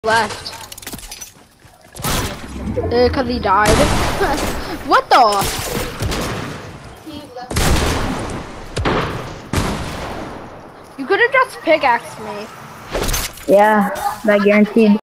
left. Cause he died. What the? You could have just pickaxed me. Yeah, that guaranteed.